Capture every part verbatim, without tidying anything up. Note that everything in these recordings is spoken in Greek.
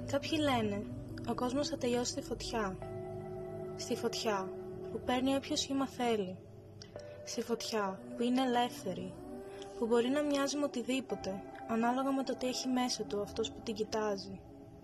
Κάποιοι λένε, ο κόσμος θα τελειώσει στη φωτιά. Στη φωτιά που παίρνει όποιο σχήμα θέλει. Στη φωτιά που είναι ελεύθερη, που μπορεί να μοιάζει με οτιδήποτε, ανάλογα με το τι έχει μέσα του αυτός που την κοιτάζει.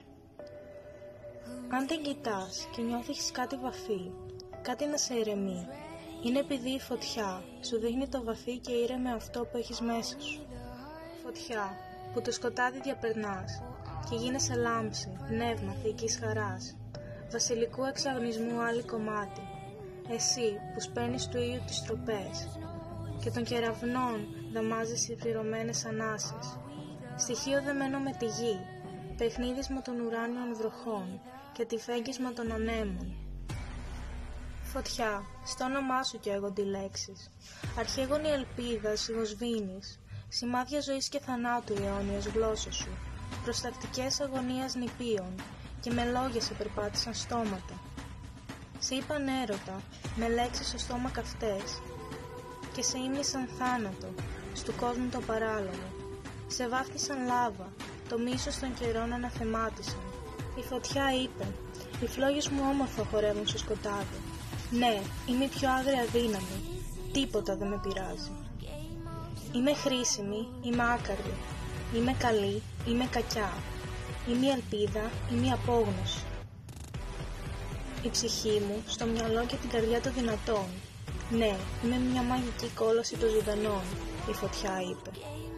Αν την κοιτάς και νιώθεις κάτι βαθύ, κάτι να σε ηρεμεί, είναι επειδή η φωτιά σου δείχνει το βαθύ και ήρεμο αυτό που έχεις μέσα σου. Φωτιά που το σκοτάδι διαπερνάς και γίνεσαι λάμψη, πνεύμα θεϊκής χαράς, βασιλικού εξαγνισμού άλλη κομμάτι, εσύ που σπέρνεις του ήλιου τις τροπές και των κεραυνών δαμάζεις οι πληρωμένες ανάσες, στοιχείο δεμένο με τη γη, παιχνίδισμα των ουράνιων βροχών και τυφέγγισμα των ανέμων. Φωτιά, στο όνομά σου καίγονται οι λέξεις, αρχαίγονη ελπίδα σιγοσβήνεις, σημάδια ζωής και θανάτου η αιώνιος γλώσσα σου, προστακτικές αγωνίας νηπίων και με λόγια σε περπάτησαν στόματα. Σε είπαν έρωτα, με λέξεις στο στόμα καυτές και σε ύμνησαν θάνατο, στου κόσμου το παράλογο. Σε βάφτισαν λάβα, το μίσος των καιρών αναθεμάτισαν. Η φωτιά είπε, οι φλόγες μου όμορφα χορεύουν στο σκοτάδι. Ναι, είμαι η πιο άγρια δύναμη, τίποτα δεν με πειράζει. Είμαι χρήσιμη, είμαι άκαρδη, είμαι καλή, είμαι κακιά, είμαι η ελπίδα, είμαι η απόγνωση. Η ψυχή μου στο μυαλό και την καρδιά των δυνατών. Ναι, είμαι μια μαγική κόλαση των ζωντανών, η φωτιά είπε.